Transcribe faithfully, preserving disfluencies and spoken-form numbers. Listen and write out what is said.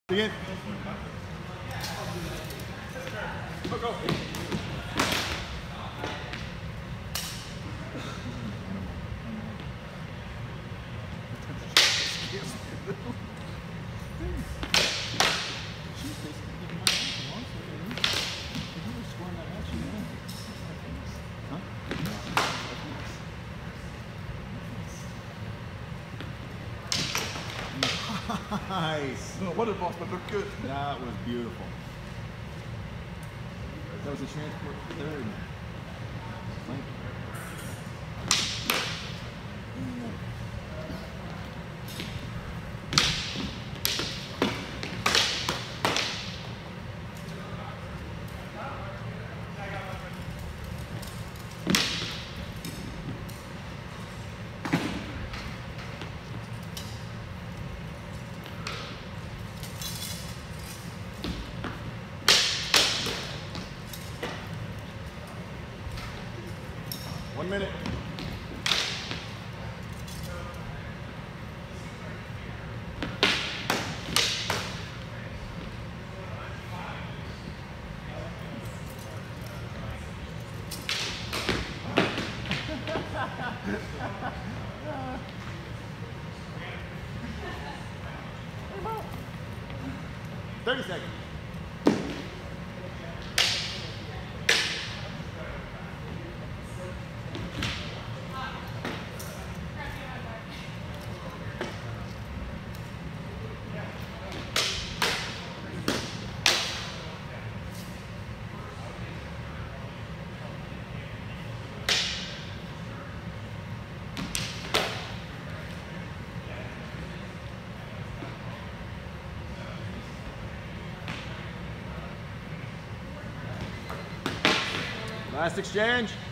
Begin. Go, go. Nice. No, what a boss, but look good. That was beautiful. That was a transport third. Thank you. One minute. Thirty seconds. Last exchange.